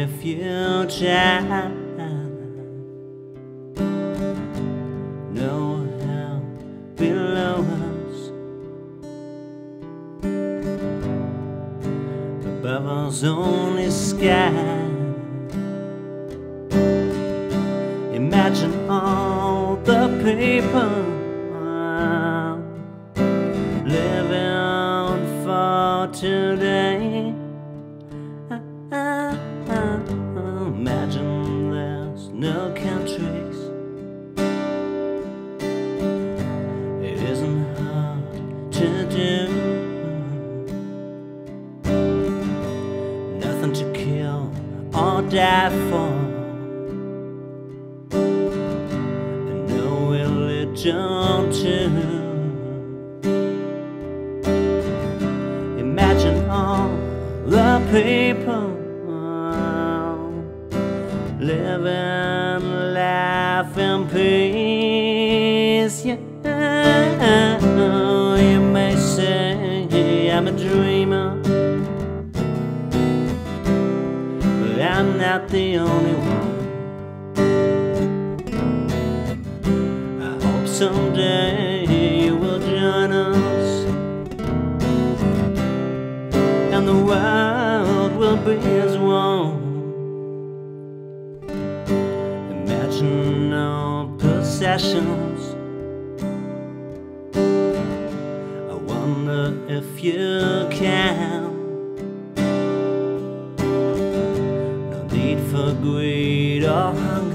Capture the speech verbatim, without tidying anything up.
if you try. No hell below us, above us only sky. Imagine all the people living for today. Imagine there's no countries. It isn't hard to do. Nothing to kill or die for. Religion too. Imagine all the people living life in peace. Yeah, you may say I'm a dreamer, but I'm not the only one. Someday you will join us, and the world will be as one. Imagine no possessions. I wonder if you can. No need for greed or hunger.